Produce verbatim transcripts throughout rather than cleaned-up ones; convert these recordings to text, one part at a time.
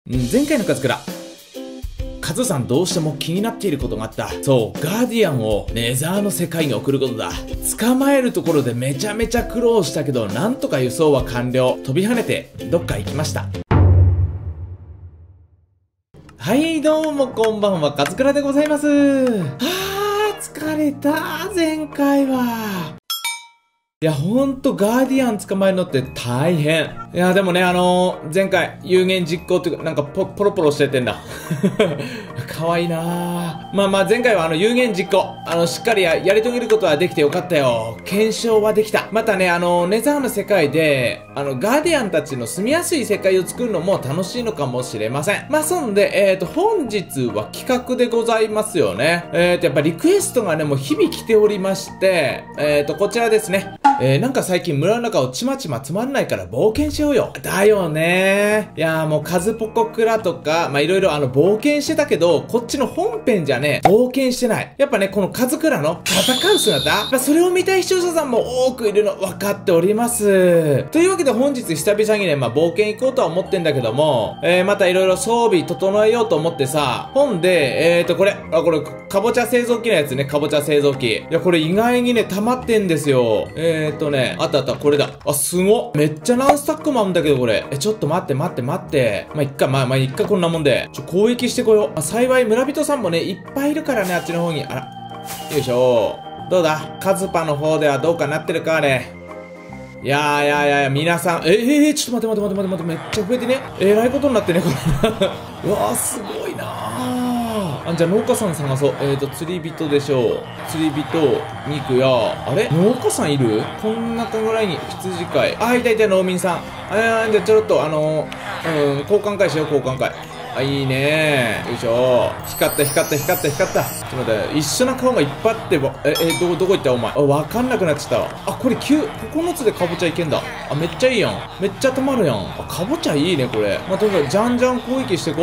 うん、前回のカズクラ、カズさんどうしても気になっていることがあった。そう、ガーディアンをネザーの世界に送ることだ。捕まえるところでめちゃめちゃ苦労したけど、なんとか輸送は完了。飛び跳ねてどっか行きました。はい、どうもこんばんは、カズクラでございます。あー、疲れた、前回は。いや、ほんとガーディアン捕まえるのって大変。いや、でもね、あのー、前回、有言実行っていうか、なんかポ、ポロポロしててんだ。かわいいなぁ。まあまあ、前回はあの、有言実行。あの、しっかりや、やり遂げることはできてよかったよ。検証はできた。またね、あの、ネザーの世界で、あの、ガーディアンたちの住みやすい世界を作るのも楽しいのかもしれません。まあ、そんで、えっと、本日は企画でございますよね。えっと、やっぱリクエストがね、もう日々来ておりまして、えっと、こちらですね。えー、なんか最近村の中をちまちまつまんないから冒険しようよ。だよね。いやーもうカズポコクラとか、まあいろいろあの冒険してたけど、こっちの本編じゃね、冒険してない。やっぱね、このカズクラの戦う姿、まあそれを見たい視聴者さんも多くいるの分かっております。というわけで本日久々にね、まあ冒険行こうとは思ってんだけども、えー、またいろいろ装備整えようと思ってさ、本で、えーとこれ、あ、これ、かぼちゃ製造機のやつね、かぼちゃ製造機。いや、これ意外にね、溜まってんですよ。えーえっとね、あったあった、これだ。あ、すごっ。めっちゃ何スタックもあるんだけど、これ。え、ちょっと待って待って待って。まあ、いっか、まあまあ、いっか、こんなもんで。ちょ、攻撃してこよう。あ、幸い、村人さんもね、いっぱいいるからね、あっちの方に。あら。よいしょ。どうだカズパの方ではどうかなってるかね。いやーいやーいやー、皆さん、えー、えー、ちょっと待って待って待って待って、めっちゃ増えてね。えらいことになってね、これ。うわー、すごいなー。あ、じゃあ農家さん探そう。えーと、釣り人でしょう。釣り人、肉や、あれ農家さんいるこんなかぐらいに羊飼い。あ、いたいた、農民さん。あー、じゃあちょっと、あのー、うん、交換会しよう、交換会。あ、いいねー。よいしょ。光った光った光った光った。ちょっと待って、一緒な顔がいっぱいあってば、え、え、ど、どこ行ったお前。あ、わかんなくなっちゃったわ。あ、これきゅう、ここのつでかぼちゃいけんだ。あ、めっちゃいいやん。めっちゃ止まるやん。あ、かぼちゃいいね、これ。まあ、とにかく、じゃんじゃん攻撃していこう。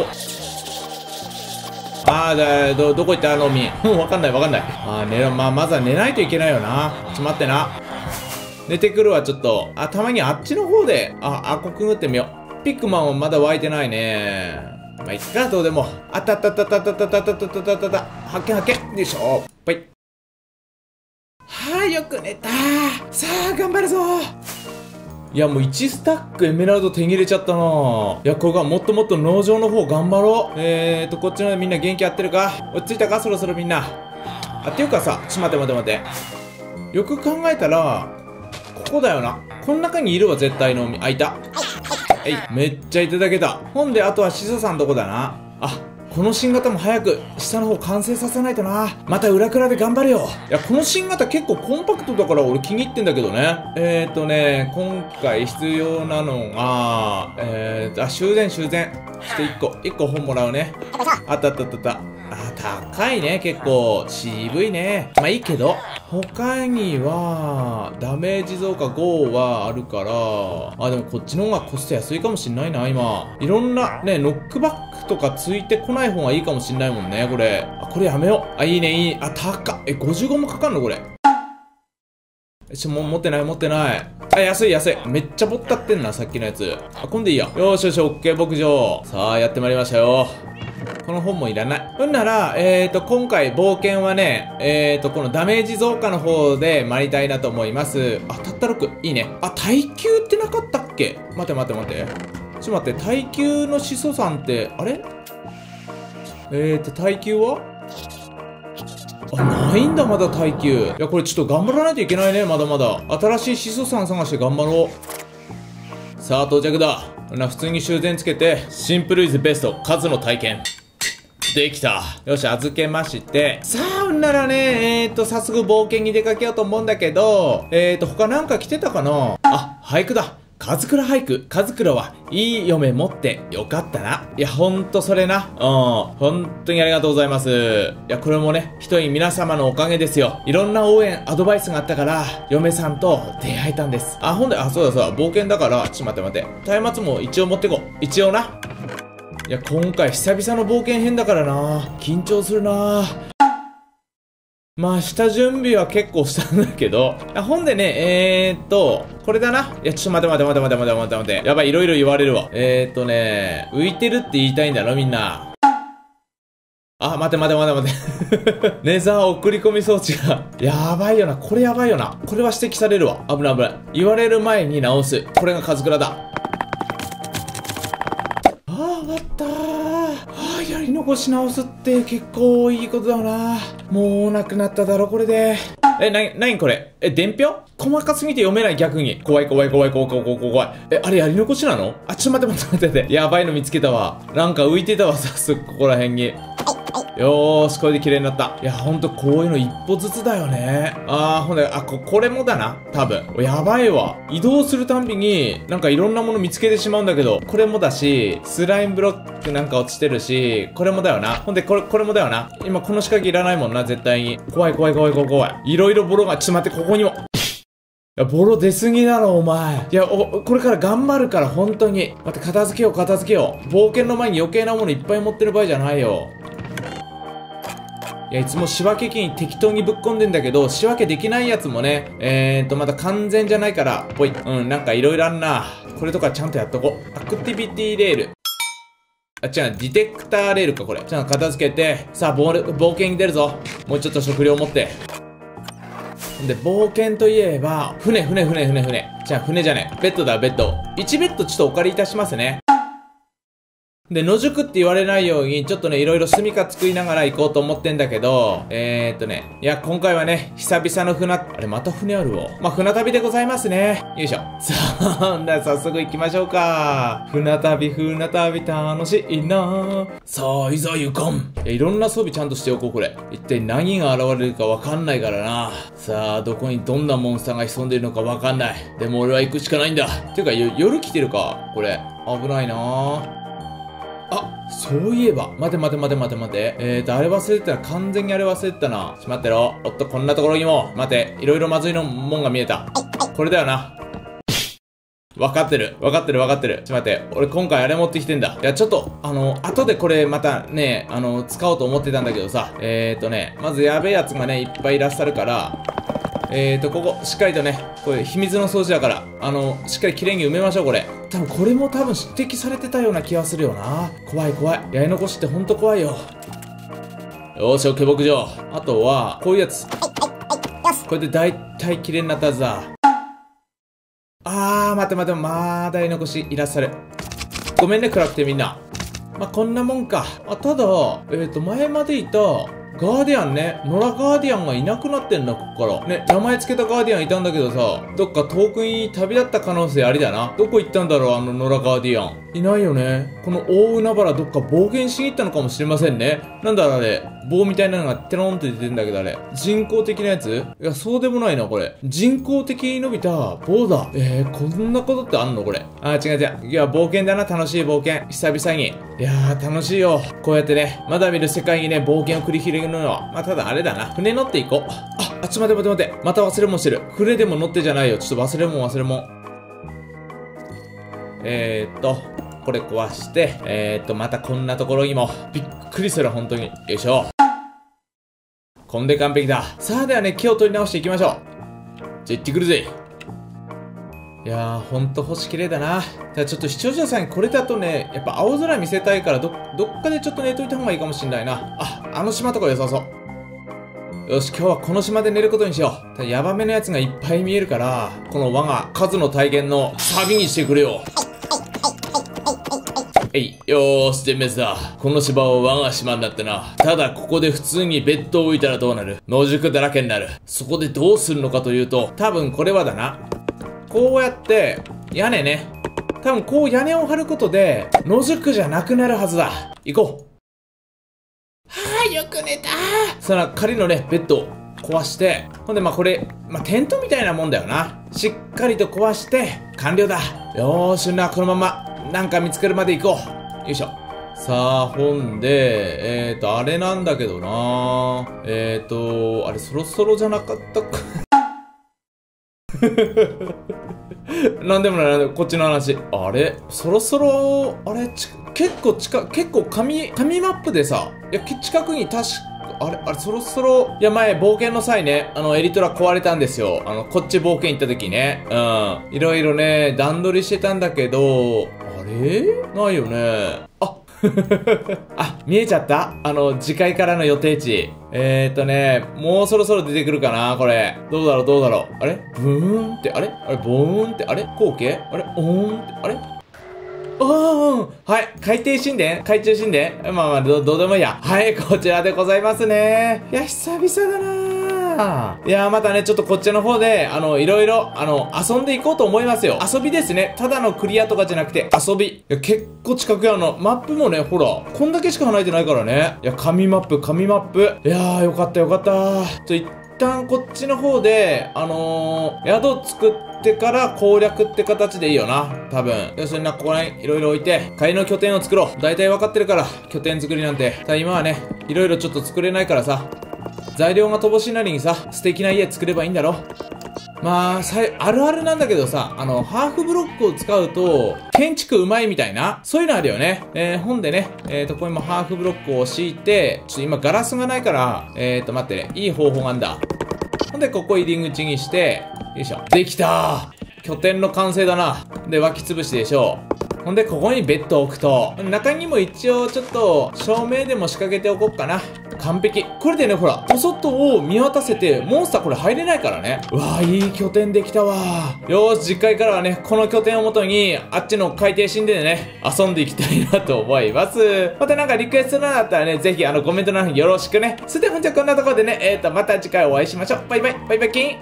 あー、だ、ど、どこ行った農民。うん、わかんないわかんない。あー、寝、まあ、まずは寝ないといけないよな。ちょっと待ってな。寝てくるわ、ちょっと。あ、たまにあっちの方で、あ、あこくぐってみよう。ピックマンはまだ湧いてないね。まあ、いっか、どうでも。あったあったあったあったあったあったあったあったあったあった。発見発見。よいしょ。はい。はー、よく寝たー。さあ、頑張るぞー。いや、もういちスタックエメラルド手に入れちゃったなぁ。いや、これがもっともっと農場の方頑張ろう。えーと、こっちのみんな元気やってるか？落ち着いたか？そろそろみんな。あ、っていうかさ、ちょっと待って待って待って。よく考えたら、ここだよな。この中にいるわ、絶対のみ。あ、いた。えい、めっちゃいただけた。ほんで、あとはシソさんどこだな。あ、この新型も早く下の方完成させないとな。また裏倉で頑張れよ。いや、この新型結構コンパクトだから俺気に入ってんだけどね。えーとね、今回必要なのが、えーと、あ、修繕修繕。していっこ、いっこ本もらうね。あったあったあったあった。あ、高いね、結構。渋いね。まあいいけど。他には、ダメージ増加ごはあるから、あ、でもこっちの方がコスト安いかもしんないな、今。いろんな、ね、ノックバックとかついてこない方がいいかもしんないもんね、これ。あ、これやめよう。あ、いいね、いい。あ、高っ。え、ごじゅうごもかかんのこれ。ちょ、もう持ってない持ってない。あ、安い安い。めっちゃぼったってんな、さっきのやつ。あ、今度いいや。よーしよし、オッケー牧場。さあ、やってまいりましたよ。この本もいらない。ほんなら、えーと、今回冒険はね、えーと、このダメージ増加の方で参りたいなと思います。あ、たったろく。いいね。あ、耐久ってなかったっけ？待って待って待って。ちょっと待って、耐久の始祖さんって、あれ？えーと、耐久は？あ、ないんだ、まだ耐久。いや、これちょっと頑張らないといけないね、まだまだ。新しい始祖さん探して頑張ろう。さあ、到着だ。な、普通に修繕つけて、シンプルイズベスト、数の体験。できた。よし、預けまして。さあ、ほんならね、えーと、早速冒険に出かけようと思うんだけど、えーと、他なんか来てたかなあ、俳句だ。カズクラ俳句。カズクラはいい嫁持ってよかったな。いや、ほんとそれな。うん。ほんとにありがとうございます。いや、これもね、一人皆様のおかげですよ。いろんな応援、アドバイスがあったから、嫁さんと出会えたんです。あ、ほんで、あ、そうだそうだ、冒険だから、ちょっと待って待って。松明も一応持ってこう。一応な。いや、今回久々の冒険編だからな。緊張するな。 まあ、下準備は結構したんだけど。あ、ほんでね、えーっと、これだな。いや、ちょっと待て待て待て待て待て待て待て待て。やばい、いろいろ言われるわ。えーっとね、浮いてるって言いたいんだろ、みんな。あ、待て待て待て待て。ネザー送り込み装置が。やばいよな。これやばいよな。これは指摘されるわ。危ない危ない。言われる前に直す。これがカズクラだ。あー、終わったー。あー、やり残し直すって結構いいことだな。もうなくなっただろ、これで。え、なに、なにこれえ、伝票細かすぎて読めない逆に。怖い怖い怖い怖い怖い怖い怖い怖い。え、あれやり残しなのあ、ちょっと待って待って待って。やばいの見つけたわ。なんか浮いてたわ、早速ここら辺に。よーし、これで綺麗になった。いや、ほんとこういうの一歩ずつだよね。あー、ほんで、あ、こ、これもだな。多分。やばいわ。移動するたんびに、なんかいろんなもの見つけてしまうんだけど、これもだし、スライムブロックなんか落ちてるし、これもだよな。ほんで、これ、これもだよな。今この仕掛けいらないもんな、絶対に。怖い怖い怖い怖い怖い。いろいろボロが、ちょっと待って、ここにも。いや、ボロ出すぎだろ、お前。いや、お、これから頑張るから、本当に。待って、片付けよう、片付けよう。冒険の前に余計なものいっぱい持ってる場合じゃないよ。いや、いつも仕分け機に適当にぶっ込んでんだけど、仕分けできないやつもね、えーと、まだ完全じゃないから、ぽい。うん、なんかいろいろあんな。これとかちゃんとやっとこう。アクティビティレール。あ、違う、ディテクターレールか、これ。ちゃんと片付けて、さあ、冒冒険に出るぞ。もうちょっと食料持って。で、冒険といえば、船、船、船、船、船。じゃあ、船じゃねえ。ベッドだ、ベッド。いちベッドちょっとお借りいたしますね。で、野宿って言われないように、ちょっとね、いろいろ住みか作りながら行こうと思ってんだけど、えーっとね、いや、今回はね、久々の船、あれ、また船あるわ。まあ、船旅でございますね。よいしょ。さあ、じゃあ早速行きましょうか。船旅、船旅、楽しいなさあ、いざ行かん。いや、いろんな装備ちゃんとしておこう、これ。一体何が現れるかわかんないからな。さあ、どこにどんなモンスターが潜んでるのかわかんない。でも俺は行くしかないんだ。ていうか、夜来てるかこれ。危ないなあ、そういえば。待て待て待て待て待て。えーと、あれ忘れてたら完全にあれ忘れてたな。しまってろ。おっと、こんなところにも。待て。いろいろまずいのもんが見えた。これだよな。わかってる。わかってるわかってる。ちょっと待って。俺今回あれ持ってきてんだ。いや、ちょっと、あの、後でこれまたね、あの、使おうと思ってたんだけどさ。えーとね、まずやべえやつがね、いっぱいいらっしゃるから、えーと、ここ、しっかりとね、これ秘密の掃除だから、あの、しっかりきれいに埋めましょう、これ。多分これも多分指摘されてたような気がするよな。怖い怖い。やり残しってほんと怖いよ。よーし、オッケー牧場。あとは、こういうやつ。これで大体きれいになったはずだ。あー、待って待って、まだやり残しいらっしゃる。ごめんね、暗くてみんな。まあ、こんなもんか。あ、ただ、えーと、前までいた、ガーディアンね。野良ガーディアンがいなくなってんだ、ここから。ね、名前つけたガーディアンいたんだけどさ、どっか遠くに旅立った可能性ありだな。どこ行ったんだろう、あの野良ガーディアン。いないよね。この大海原どっか冒険しに行ったのかもしれませんね。なんだあれ。棒みたいなのがテロンって出てんだけどあれ。人工的なやついや、そうでもないな、これ。人工的に伸びた棒だ。えー、こんなことってあんのこれ。あー、違う違う。いや、冒険だな、楽しい冒険。久々に。いやー、楽しいよ。こうやってね、まだ見る世界にね、冒険を繰り広げるのは。まあ、ただあれだな。船乗っていこう。あ、あ、ちょっと待って待って待って。また忘れ物してる。船でも乗ってじゃないよ。ちょっと忘れ物忘れ物。えーっと。これ壊して、えー、っと、またこんなところにも、びっくりする、本当に。よいしょ。こんで完璧だ。さあ、ではね、気を取り直していきましょう。じゃあ行ってくるぜ。いやー、ほんと星綺麗だな。ただちょっと視聴者さんにこれだとね、やっぱ青空見せたいから、ど、どっかでちょっと寝といた方がいいかもしんないな。あ、あの島とか良さそう。よし、今日はこの島で寝ることにしよう。ただヤバめのやつがいっぱい見えるから、この我が数の体現のサビにしてくれよ。えい、よーし、全滅だ。この島は我が島になってな。ただここで普通にベッドを置いたらどうなる？野宿だらけになる。そこでどうするのかというと、多分これはだな。こうやって、屋根ね。多分こう屋根を張ることで、野宿じゃなくなるはずだ。行こう。はぁ、よく寝たー。そら、仮のね、ベッドを壊して、ほんでまあこれ、まあテントみたいなもんだよな。しっかりと壊して、完了だ。よーしな、このまま。なんか見つけるまで行こう。よいしょ。さあ、ほんで、えーと、あれなんだけどなえーと、あれそろそろじゃなかったか。なんでもない、こっちの話。あれそろそろ、あれち結構近、結構紙、紙マップでさ、いや、近くに確か、 あれあれ、そろそろ、いや、前、冒険の際ね、あの、エリトラ壊れたんですよ。あの、こっち冒険行った時ね。うん。いろいろね、段取りしてたんだけど、あれないよね。ああ、見えちゃった？あの、次回からの予定地。えーっとね、もうそろそろ出てくるかなこれ。どうだろうどうだろう。あれブーンって、あれあれボーンって、あれ後継あれオーンって、あれおーはい。海底神殿海中神殿まあまあど、どうでもいいや。はい、こちらでございますね。いや、久々だなー。いやー、またね、ちょっとこっちの方で、あの、いろいろ、あの、遊んでいこうと思いますよ。遊びですね。ただのクリアとかじゃなくて、遊び。いや、結構近くやの。マップもね、ほら、こんだけしか離れてないからね。いや、紙マップ、紙マップ。いやー、よかったよかった。ちょ、一旦こっちの方で、あのー、宿作ってから攻略って形でいいよな。多分。要するにな、ここら辺、いろいろ置いて、仮の拠点を作ろう。大体分かってるから、拠点作りなんて。ただ今はね、いろいろちょっと作れないからさ。材料が乏しいなりにさ、素敵な家作ればいいんだろ。まあ、さい、あるあるなんだけどさ、あの、ハーフブロックを使うと、建築うまいみたいな、そういうのあるよね。えー、本でね、えーと、ここにもハーフブロックを敷いて、ちょっと今ガラスがないから、えーと、待ってね、いい方法があんだ。ほんで、ここ入り口にして、よいしょ。できたー！拠点の完成だな。で、湧き潰しでしょう。ほんで、ここにベッドを置くと、中にも一応ちょっと、照明でも仕掛けておこうかな。完璧。これでね、ほら、お外を見渡せて、モンスターこれ入れないからね。うわー、いい拠点できたわー。よーし、次回からはね、この拠点をもとに、あっちの海底神殿でね、遊んでいきたいなと思います。またなんかリクエストなだったらね、ぜひあのコメント欄よろしくね。それでは本日はこんなところでね、えーと、また次回お会いしましょう。バイバイ、バイバイキーン。